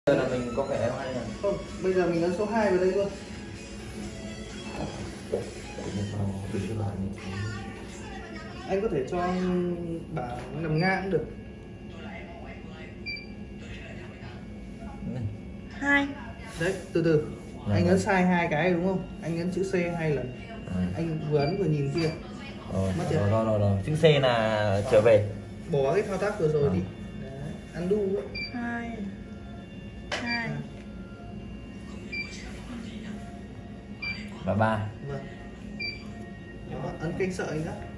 Giờ là mình có vẻ hay là không, bây giờ mình ấn số 2 vào đây luôn. Anh có thể cho bảng nằm ngang cũng được. 2. Đấy, từ từ. Anh ấn sai 2 cái đúng không? Anh ấn chữ C 2 lần. Anh vừa ấn vừa nhìn kia. Mất chưa? Rồi. Chữ C là trở về. Bỏ cái thao tác vừa rồi đi. Đấy, undo ấy. 2. 2. Và 3. Vâng. Đó, ấn kênh sợi nhá.